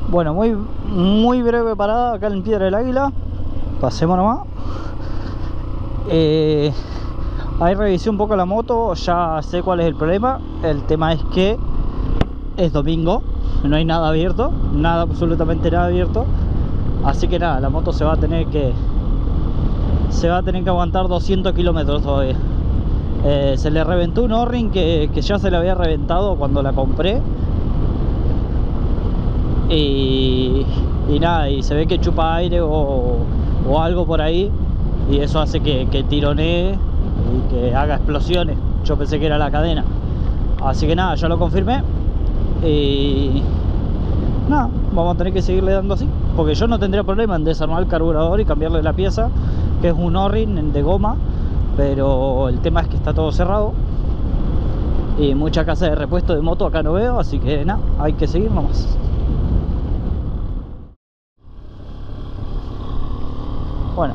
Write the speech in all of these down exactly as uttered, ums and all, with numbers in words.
Bueno, muy, muy breve parada acá en Piedra del Águila. Pasemos nomás. Eh, ahí revisé un poco la moto, ya sé cuál es el problema. El tema es que es domingo, no hay nada abierto, nada, absolutamente nada abierto. Así que nada, la moto se va a tener que se va a tener que aguantar doscientos kilómetros todavía. Eh, se le reventó un O-ring que, que ya se le había reventado cuando la compré. Y, y nada, y se ve que chupa aire o, o algo por ahí. Y eso hace que, que tironee y que haga explosiones. Yo pensé que era la cadena. Así que nada, ya lo confirmé. Y nada, vamos a tener que seguirle dando así. Porque yo no tendría problema en desarmar el carburador y cambiarle la pieza, que es un O-ring de goma. Pero el tema es que está todo cerrado. Y mucha casa de repuesto de moto acá no veo. Así que nada, hay que seguir nomás. Bueno,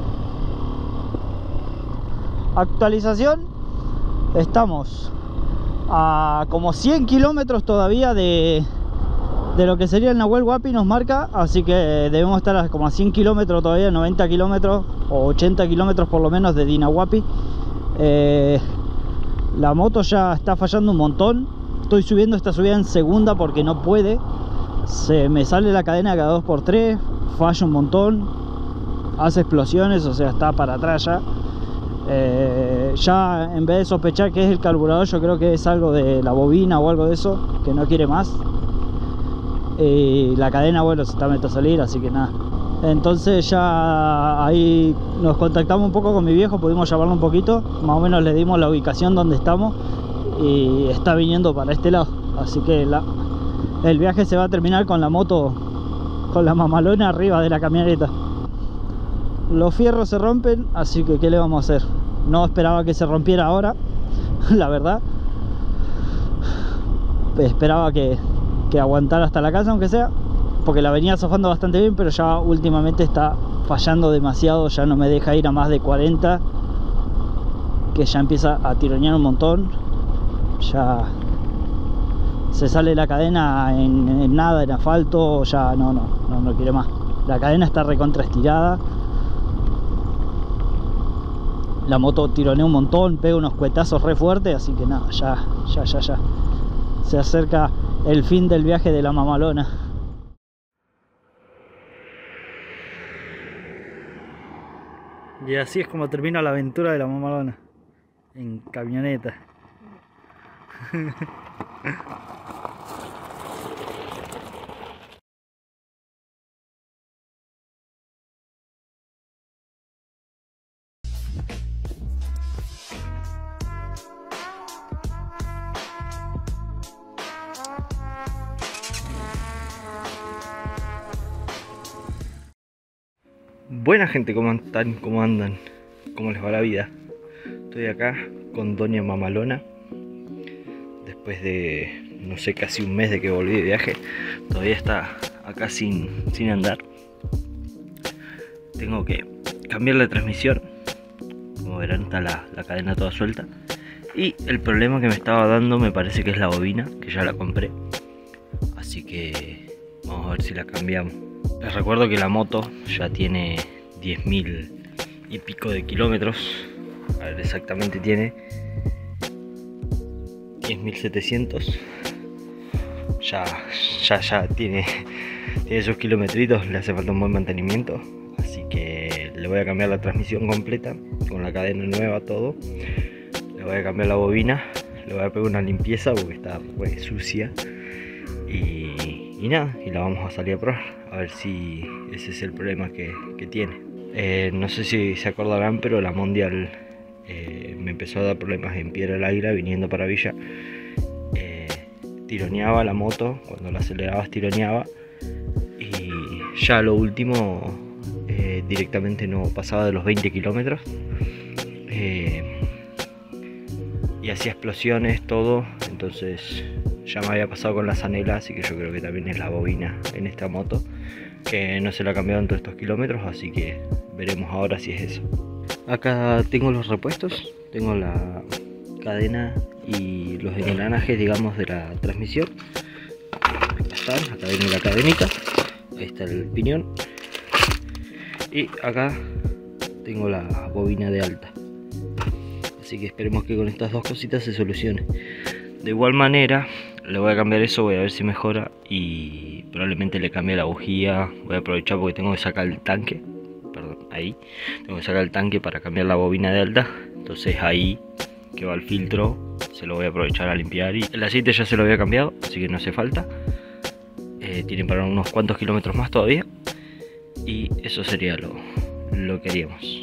actualización. Estamos a como cien kilómetros todavía de, de lo que sería el Nahuel Huapi, nos marca. Así que debemos estar a como a cien kilómetros todavía, noventa kilómetros o ochenta kilómetros por lo menos de Dinahuapi. eh, La moto ya está fallando un montón. Estoy subiendo esta subida en segunda porque no puede. Se me sale la cadena cada dos por tres. Falla un montón. Hace explosiones, o sea, está para atrás ya. Eh, ya en vez de sospechar que es el carburador, yo creo que es algo de la bobina o algo de eso, que no quiere más. Y la cadena, bueno, se está metiendo a salir, así que nada. Entonces ya ahí nos contactamos un poco con mi viejo, pudimos llamarlo un poquito, más o menos le dimos la ubicación donde estamos y está viniendo para este lado. Así que la, el viaje se va a terminar con la moto, con la mamalona arriba de la camioneta. Los fierros se rompen, así que ¿qué le vamos a hacer? No esperaba que se rompiera ahora, la verdad. Esperaba que, que aguantara hasta la casa, aunque sea, porque la venía zafando bastante bien, pero ya últimamente está fallando demasiado. Ya no me deja ir a más de cuarenta, que ya empieza a tironear un montón. Ya se sale la cadena en, en nada, en asfalto. Ya no, no, no, no quiere más. La cadena está recontra estirada. La moto tironea un montón, pega unos cuetazos re fuertes, así que nada, ya, ya, ya, ya. Se acerca el fin del viaje de la mamalona. Y así es como termina la aventura de la mamalona. En camioneta. Buena gente, ¿cómo están? ¿Cómo andan? ¿Cómo les va la vida? Estoy acá con Doña Mamalona. Después de, no sé, casi un mes de que volví de viaje. Todavía está acá sin, sin andar. Tengo que cambiar la transmisión. Como verán, está la, la cadena toda suelta. Y el problema que me estaba dando me parece que es la bobina, que ya la compré. Así que vamos a ver si la cambiamos. Les recuerdo que la moto ya tiene diez mil y pico de kilómetros. A ver, exactamente tiene diez mil setecientos. Ya, ya, ya tiene, tiene sus kilometritos. Le hace falta un buen mantenimiento. Así que le voy a cambiar la transmisión completa, con la cadena nueva, todo. Le voy a cambiar la bobina. Le voy a pegar una limpieza porque está re sucia. Y, y nada, y la vamos a salir a probar, a ver si ese es el problema que, que tiene. Eh, no sé si se acordarán, pero la Mundial eh, me empezó a dar problemas en Piedra del Águila viniendo para Villa. Eh, tironeaba la moto, cuando la acelerabas tironeaba. Y ya lo último eh, directamente no pasaba de los veinte kilómetros. Eh, y hacía explosiones, todo. Entonces ya me había pasado con la Zanela, así que yo creo que también es la bobina en esta moto, que no se la ha cambiado en todos estos kilómetros, así que veremos ahora si es eso. Acá tengo los repuestos, tengo la cadena y los engranajes, digamos, de la transmisión. están, acá viene la cadenita, ahí está el piñón y acá tengo la bobina de alta, así que esperemos que con estas dos cositas se solucione. De igual manera le voy a cambiar eso, voy a ver si mejora y probablemente le cambie la bujía. Voy a aprovechar porque tengo que sacar el tanque, perdón, ahí tengo que sacar el tanque para cambiar la bobina de alta, entonces ahí que va el filtro se lo voy a aprovechar a limpiar. Y el aceite ya se lo había cambiado, así que no hace falta. Eh, tienen para unos cuantos kilómetros más todavía y eso sería lo, lo que haríamos.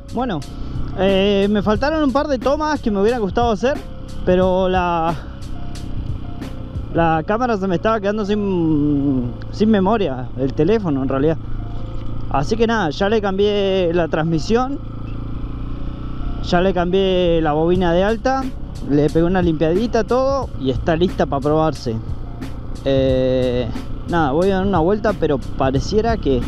Bueno, eh, me faltaron un par de tomas que me hubiera gustado hacer, pero la la cámara se me estaba quedando sin, sin memoria, el teléfono en realidad. Así que nada, ya le cambié la transmisión, ya le cambié la bobina de alta, le pegué una limpiadita, todo, y está lista para probarse. Eh, nada, voy a dar una vuelta, pero pareciera que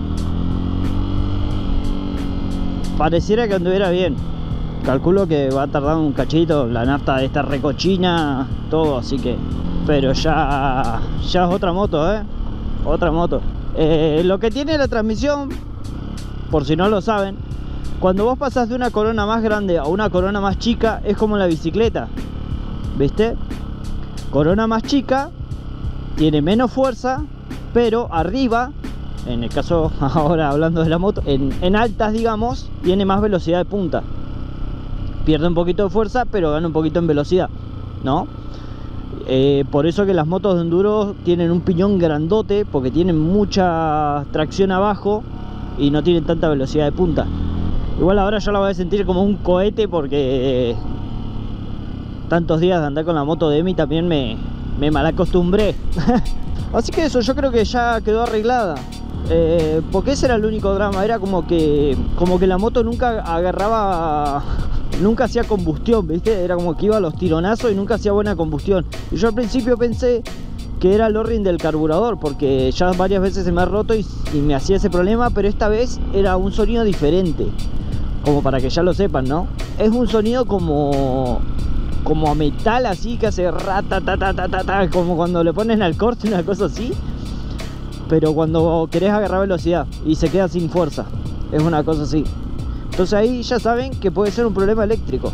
pareciera que anduviera bien. Calculo que va a tardar un cachito, la nafta está recochina, todo, así que... Pero ya, ya es otra moto, ¿eh? Otra moto. Eh, lo que tiene la transmisión, por si no lo saben, cuando vos pasás de una corona más grande a una corona más chica, es como la bicicleta, ¿viste? Corona más chica, tiene menos fuerza, pero arriba, en el caso ahora hablando de la moto, en, en altas digamos, tiene más velocidad de punta. Pierde un poquito de fuerza, pero gana un poquito en velocidad, ¿no? Eh, por eso que las motos de enduro tienen un piñón grandote, porque tienen mucha tracción abajo y no tienen tanta velocidad de punta. Igual ahora yo la voy a sentir como un cohete, porque eh, tantos días de andar con la moto de Emi también me, me malacostumbré. Así que eso, yo creo que ya quedó arreglada. Eh, porque ese era el único drama, era como que, como que la moto nunca agarraba... Nunca hacía combustión, ¿viste? Era como que iba a los tironazos y nunca hacía buena combustión. Y yo al principio pensé que era el O-ring del carburador, porque ya varias veces se me ha roto y, y me hacía ese problema, pero esta vez era un sonido diferente. Como para que ya lo sepan, ¿no? Es un sonido como... como a metal, así, que hace rata, ta, ta, ta, ta, ta, como cuando le ponen al corte, una cosa así. Pero cuando querés agarrar velocidad y se queda sin fuerza, es una cosa así. Entonces ahí ya saben que puede ser un problema eléctrico.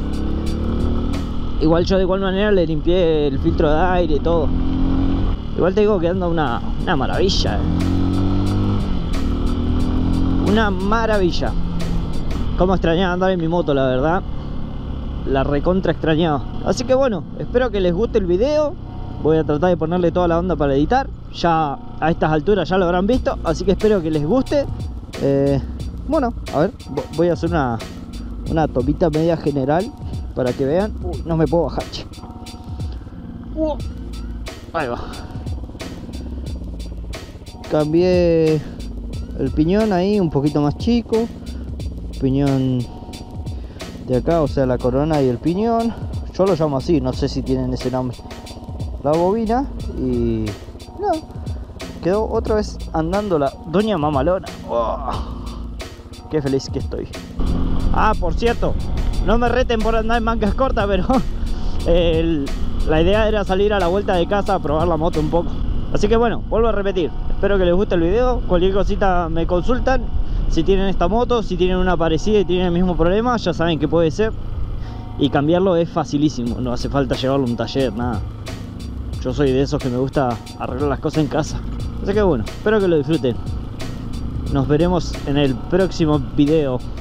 Igual yo de igual manera le limpié el filtro de aire y todo. Igual te digo que anda una, una maravilla, eh. Una maravilla. Cómo extrañaba andar en mi moto, la verdad. La recontra extrañaba. Así que bueno, espero que les guste el video. Voy a tratar de ponerle toda la onda para editar. Ya a estas alturas ya lo habrán visto, así que espero que les guste. eh, Bueno, a ver, voy a hacer una, una topita media general para que vean. Uy, no me puedo bajar, che. Uh, ahí va. Cambié el piñón ahí un poquito más chico. Piñón de acá, o sea, la corona y el piñón. Yo lo llamo así, no sé si tienen ese nombre. La bobina y... no, quedó otra vez andando la doña mamalona. Oh, qué feliz que estoy. Ah, por cierto, no me reten por andar en mangas cortas, pero el, la idea era salir a la vuelta de casa a probar la moto un poco. Así que bueno, vuelvo a repetir, espero que les guste el video. Cualquier cosita me consultan. Si tienen esta moto, si tienen una parecida y tienen el mismo problema, ya saben que puede ser. Y cambiarlo es facilísimo, no hace falta llevarlo a un taller, nada. Yo soy de esos que me gusta arreglar las cosas en casa. Así que bueno, espero que lo disfruten. Nos veremos en el próximo video.